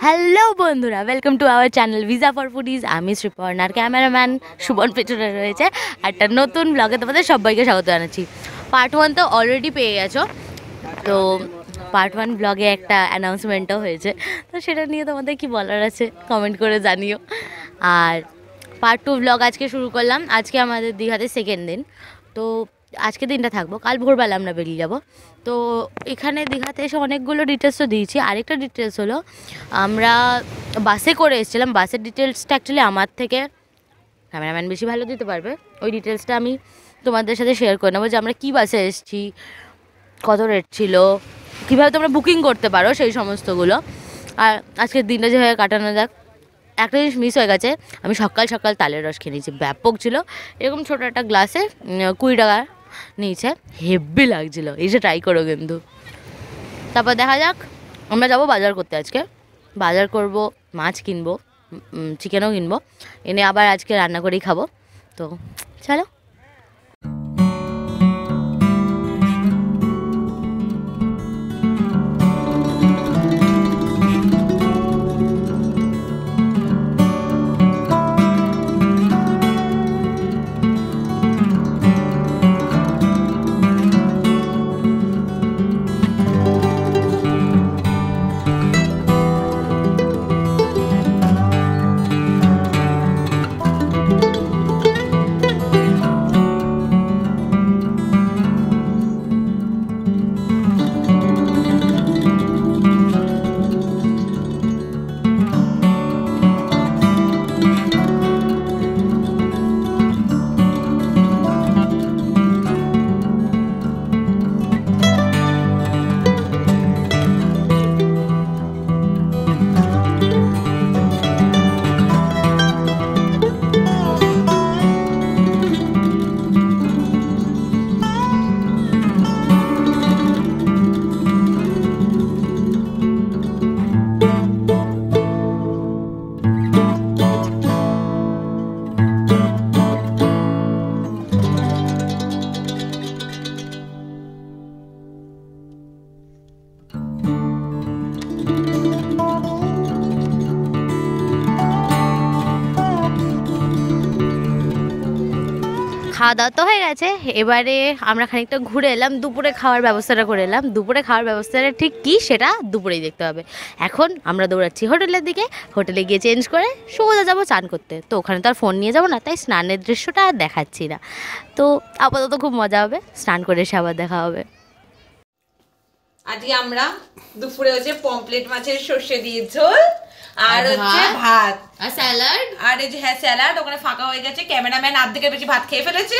Hello বন্ধুরা, welcome to our channel ভিজা for foodies. আমি শ্রীপর্ণার ক্যামেরাম্যান সুবন পেছনে রয়েছে। একটা নতুন ব্লগে তোমাদের সবাইকে স্বাগত জানাচ্ছি। পার্ট 1 তো অলরেডি পেয়ে গেছো, তো পার্ট 1 ব্লগে একটা অ্যানাউন্সমেন্টও হয়েছে, তো সেটা নিয়ে তোমাদের কি বলার আছে কমেন্ট করে জানিও। আর পার্ট 2 ব্লগ আজকে শুরু করলাম। আজকে আমাদের দীঘাতে সেকেন্ড দিন, তো আজকে দিনটা থাকবো, কাল ভোরবেলা আমরা বেরিয়ে যাব। তো এখানে দীঘাতে এসে অনেকগুলো ডিটেলসও দিয়েছি। আরেকটা ডিটেলস হলো, আমরা বাসে করে এসেছিলাম। বাসের ডিটেলসটা অ্যাকচুয়ালি আমার থেকে ক্যামেরাম্যান বেশি ভালো দিতে পারবে। ওই ডিটেলসটা আমি তোমাদের সাথে শেয়ার করে নেবো, যে আমরা কী বাসে এসেছি, কত রেট ছিল, কীভাবে তোমরা বুকিং করতে পারো, সেই সমস্তগুলো। আর আজকের দিনটা যেভাবে কাটানো যাক। একটা জিনিস মিস হয়ে গেছে, আমি সকাল সকাল তালের রস খেয়ে নিয়েছি, ব্যাপক ছিল। এরকম ছোটো একটা গ্লাসে 20 টাকা নিয়েছে, হেভি লাগছিলো, এসে ট্রাই করো কিন্তু। তারপর দেখা যাক, আমরা যাব বাজার করতে। আজকে বাজার করব, মাছ কিনবো, চিকেনও কিনবো, এনে আবার আজকে রান্না করেই খাবো। তো চলো। খাওয়া দাওয়া তো হয়ে গেছে, এবারে আমরা খানিকটা ঘুরে এলাম, দুপুরে খাওয়ার ব্যবস্থাটা করে এলাম। দুপুরে খাওয়ার ব্যবস্থাটা ঠিক কী সেটা দুপুরেই দেখতে হবে। এখন আমরা দৌড়াচ্ছি হোটেলের দিকে, হোটেলে গিয়ে চেঞ্জ করে সোজা যাবো চান করতে। তো ওখানে তো আর ফোন নিয়ে যাবো না, তাই স্নানের দৃশ্যটা আর দেখাচ্ছি না। তো আপাতত খুব মজা হবে, স্নান করে এসে আবার দেখা হবে। আজকে আমরা দুপুরে হচ্ছে পমপ্লেট মাছের সর্ষে দিয়ে ঝোল, আর হচ্ছে ভাত আর স্যালাড। আর এই যে হ্যাঁ স্যালাড, ওখানে ফাঁকা হয়ে গেছে, ক্যামেরাম্যান অর্ধেকের বেশি ভাত খেয়ে ফেলেছে।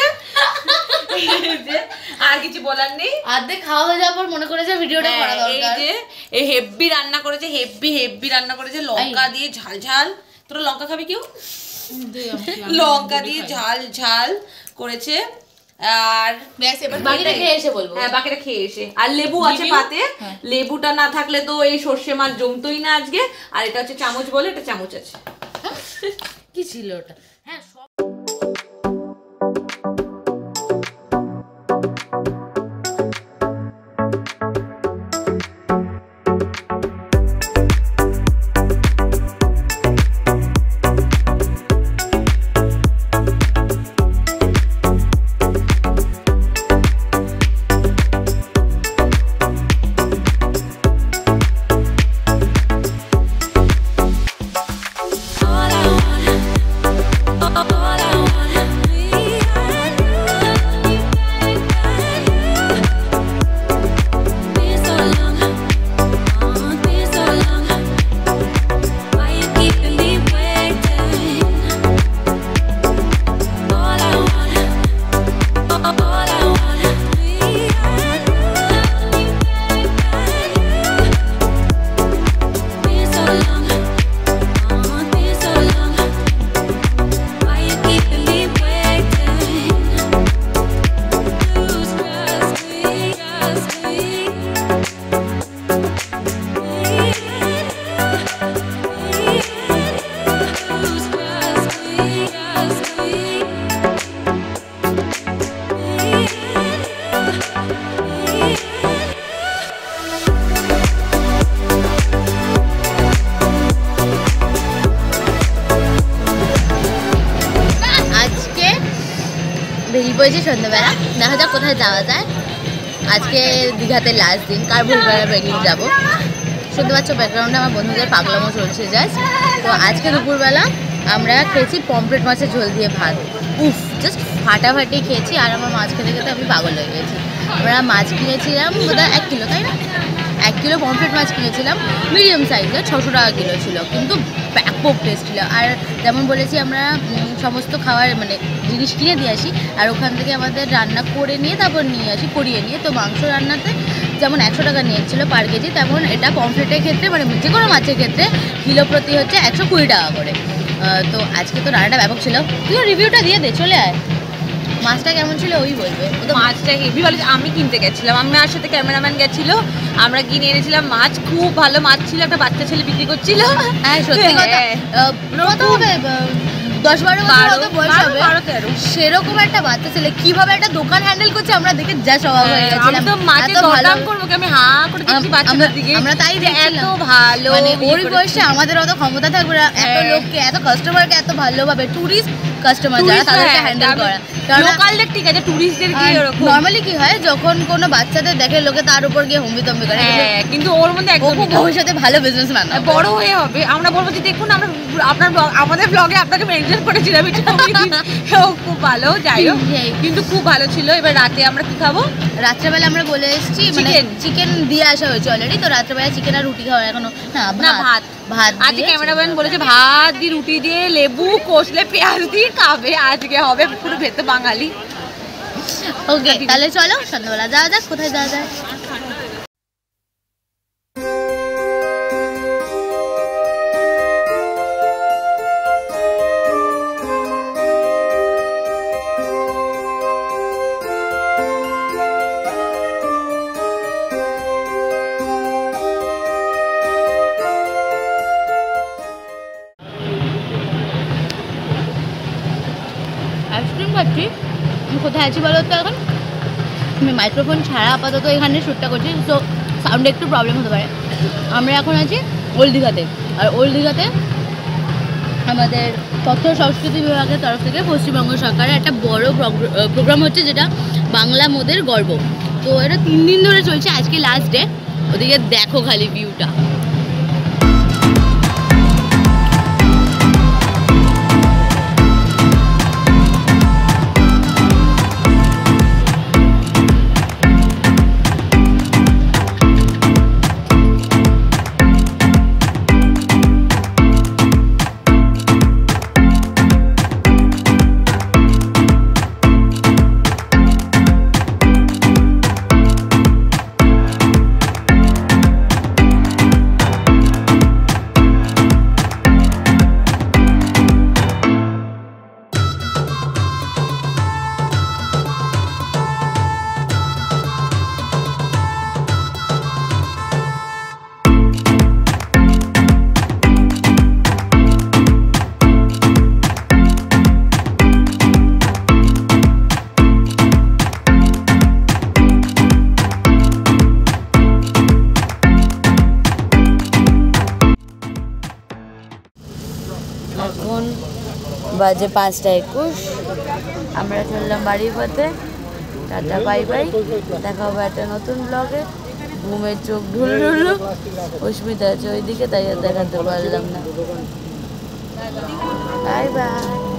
আর কিছু বলার নেই, অর্ধেক খাওয়া হয়ে যাওয়ার পর মনে করেছে ভিডিওটা করা দরকার। এই যে এই হেভি রান্না করেছে, হেভি রান্না করেছে, লঙ্কা দিয়ে ঝাল ঝাল। তোরা লঙ্কা খাবি কেউ? লঙ্কা দিয়ে ঝাল ঝাল করেছে। আর বাকিটা খেয়ে এসে বলবো। হ্যাঁ বাকিটা খেয়ে এসে। আর লেবু আছে পাতে, লেবুটা না থাকলে তো এই সর্ষে মাছ জমতোই না আজকে। আর এটা হচ্ছে চামচ বলে, এটা চামচ আছে। কি ছিল ওটা? হ্যাঁ পড়েছি সন্ধ্যেবেলা, দেখা যাক কোথায় যাওয়া যায়। আজকে দীঘাতে লাস্ট দিন, কার ভুলবেলা বেরিয়ে যাবো। শুনতে পাচ্ছ ব্যাকগ্রাউন্ডে আমার বন্ধুদের পাগলামো চলছে জাস্ট। তো আজকে দুপুরবেলা আমরা খেয়েছি পমফ্রেট মাছের ঝোল দিয়ে ভাত। উফ, জাস্ট ফাটাফাটি খেয়েছি। আর আমার মাছ খেতে খেতে আমি পাগল হয়ে গেছি। আমরা মাছ কিনেছিলাম বোধহয় 1 কিলো, তাই না? 1 কিলো পমফ্রেট মাছ কিনেছিলাম, মিডিয়াম সাইজের, 600 টাকা কিলো ছিল, কিন্তু ব্যাপক টেস্ট ছিল। আর যেমন বলেছি আমরা সমস্ত খাওয়ার মানে জিনিস কিনে দিয়ে আসি, আর ওখান থেকে আমাদের রান্না করে নিয়ে তারপর নিয়ে আসি, করিয়ে নিয়ে। তো মাংস রান্নাতে যেমন 100 টাকা নিয়েছিল পার কেজি, তেমন এটা পমফ্রেটের ক্ষেত্রে মানে যে কোনো মাছের ক্ষেত্রে কিলো প্রতি হচ্ছে 120 টাকা করে। তো আজকে তো রান্নাটা ব্যাপক ছিল। তুইও রিভিউটা দিয়ে দে, চলে আয়। মাছটা কেমন ছিল ওই বলবে। মাছটা হেভি ভালো। আমি কিনতে গেছিলাম, আমি আর সাথে ক্যামেরাম্যান গেছিল, আমরা কিনে এনেছিলাম মাছ। খুব ভালো মাছ ছিল, একটা বাচ্চা ছেলে বিক্রি করছিল। হ্যাঁ সত্যি কথা, কত হবে 10-12 বছর বয়স হবে, সেরকম একটা বাচ্চা ছেলে কিভাবে একটা দোকান হ্যান্ডেল করছে আমরা দেখে যা স্বভাব হয়ে গেছিলাম। আমি তো মাকে দরদাম করবো, আমি হাঁ করে দেখছি বাচ্চাটার দিকে, আমরা তাই দেখছিলাম। এত ভালো, মানে ওই বয়সে আমাদের অত ক্ষমতা থাকবে না এত লোককে, এত কাস্টমারকে এত ভালোভাবে, টুরিস্ট কাস্টমার যারা তাদেরকে হ্যান্ডেল করা। লোকালদের ঠিক আছে, টুরিস্টদের কি এরকম নরমালি কি হয় যখন কোনো বাচ্চাদের দেখে লোকে তার উপর গিয়ে হম্বিতম্বি করে, কিন্তু ওর মধ্যে একদম ভবিষ্যতে ভালো বিজনেসম্যান বড় হয়ে হবে। আমরা বলবো যে দেখুন আমরা আমাদের ব্লগে আপনাকে মেনশন করেছিলাম, খুব ভালো। যাই হোক, কিন্তু খুব ভালো ছিল। এবার রাতে আমরা কি খাবো? রাত্রেবেলা আমরা বলে এসেছি মানে চিকেন দিয়ে আসা হয়েছে অলরেডি। তো রাত্রেবেলা চিকেন আর রুটি খাওয়ার এখনো না, ভাত আজকে ক্যামেরাম্যান বলেছে ভাত দিয়ে রুটি দিয়ে লেবু কষলে পেঁয়াজ দিয়ে খাবে। আজকে হবে পুরো ভেতে বাঙালি। ওকে তাহলে চলো সন্ধ্যাবেলা যাওয়া যাক। কোথায় যাওয়া যায়? আইসক্রিম খাচ্ছি। আমি কোথায় আছি বলো তো এখন? আমি মাইক্রোফোন ছাড়া আপাতত এখানে শ্যুটটা করছি, তো সাউন্ডে একটু প্রবলেম হতে পারে। আমরা এখন আছি ওল্ড দীঘাতে। আর ওল্ড দীঘাতে আমাদের তথ্য সংস্কৃতি বিভাগের তরফ থেকে পশ্চিমবঙ্গ সরকারের একটা বড় প্রোগ্রাম হচ্ছে, যেটা বাংলা মোদের গর্ব। তো এটা 3 দিন ধরে চলছে, আজকে লাস্ট ডে। ওদিকে দেখো খালি ভিউটা। এখন বাজে 5:21। আমরা চললাম বাড়ির পথে। টাটা বাই বাই, দেখা হবে একটা নতুন ব্লগে। ঘুমের চোখ ঢুলঢুল, অস্মিতা আছে ওইদিকে, তাই আর দেখাতে পারলাম না। Bye by.